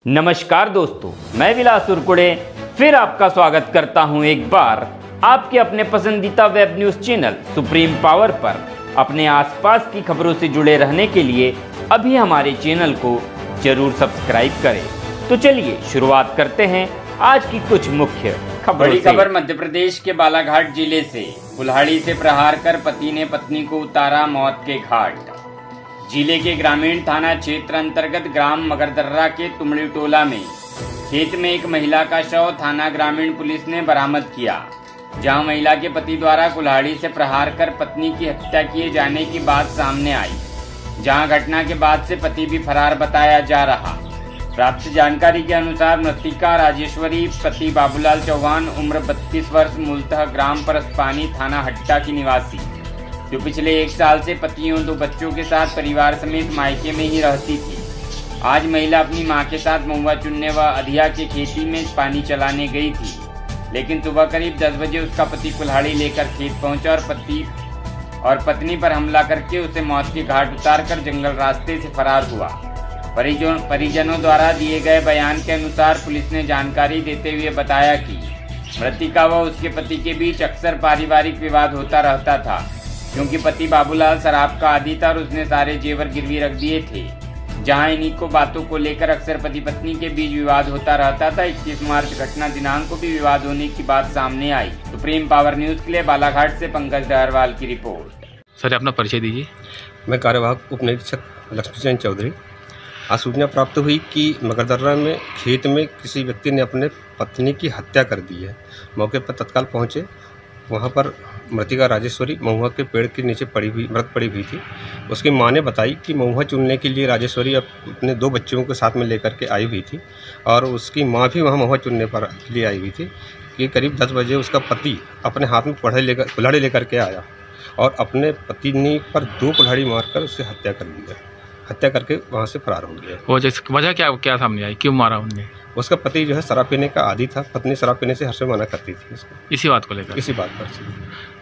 नमस्कार दोस्तों, मैं विलास उरकुड़े फिर आपका स्वागत करता हूं एक बार आपके अपने पसंदीदा web news channel supreme power पर। अपने आसपास की खबरों से जुड़े रहने के लिए अभी हमारे चैनल को जरूर सब्सक्राइब करें। तो चलिए शुरुआत करते हैं आज की कुछ मुख्य खबरों। बड़ी खबर मध्य प्रदेश के बालाघाट जिले से। कुल्हाड़ी से प्रहार कर पति ने पत्नी को उतारा मौत के घाट। जिले के ग्रामीण थाना क्षेत्र अंतर्गत ग्राम मगरदर्रा के तुमड़ी टोला में खेत में एक महिला का शव थाना ग्रामीण पुलिस ने बरामद किया, जहां महिला के पति द्वारा कुल्हाड़ी से प्रहार कर पत्नी की हत्या किए जाने की बात सामने आई, जहां घटना के बाद से पति भी फरार बताया जा रहा। प्राप्त जानकारी के अनुसार मृतिका राजेश्वरी पति बाबूलाल चौहान उम्र 32 वर्ष मूलतः ग्राम परसपानी थाना हट्टा की निवासी, जो पिछले 1 साल से पति और 2 बच्चों के साथ परिवार समेत मायके में ही रहती थी। आज महिला अपनी मां के साथ महुआ चुनने व अधिया के खेती में पानी चलाने गई थी, लेकिन सुबह करीब 10 बजे उसका पति कुल्हाड़ी लेकर खेत पहुंचा और पत्नी पर हमला करके उसे मौत के घाट उतारकर जंगल रास्ते से फरार हुआ। परिजनों द्वारा दिए गए बयान के अनुसार पुलिस ने जानकारी देते हुए बताया कि मृतिका व उसके पति के बीच अक्सर पारिवारिक विवाद होता रहता था, क्योंकि पति बाबूलाल शराब का आदी था और उसने सारे जेवर गिरवी रख दिए थे। जहां इन्हीं को बातों को लेकर अक्सर पति पत्नी के बीच विवाद होता रहता था। 21 मार्च घटना दिनांक को भी विवाद होने की बात सामने आई। सुप्रीम पावर न्यूज के लिए बालाघाट से पंकज डहरवाल की रिपोर्ट। सर, अपना परिचय दीजिए। मैं कार्यवाहक उप निरीक्षक लक्ष्मीचंद चौधरी। आज सूचना प्राप्त हुई कि मगरदर्रा में खेत में किसी व्यक्ति ने अपने पत्नी की हत्या कर दी है। मौके पर तत्काल पहुंचे। वहां पर मृतिका राजेश्वरी महुआ के पेड़ के नीचे मृत पड़ी हुई थी। उसकी मां ने बताई कि महुआ चुनने के लिए राजेश्वरी अपने 2 बच्चों के साथ में लेकर के आई हुई थी और उसकी मां भी वहां महुआ चुनने पर लिए आई हुई थी कि करीब 10 बजे उसका पति अपने हाथ में कुल्हाड़ी लेकर के आया और अपने पत्नी पर 2 कुल्हाड़ी मारकर उससे हत्या कर दी है। हत्या करके वहाँ से फरार हो गया। वजह क्या सामने आई, क्यों मारा उनने? उसका पति जो है शराब पीने का आदी था, पत्नी शराब पीने से हर समय मना करती थी उसको। इसी बात को लेकर? इसी बात पर।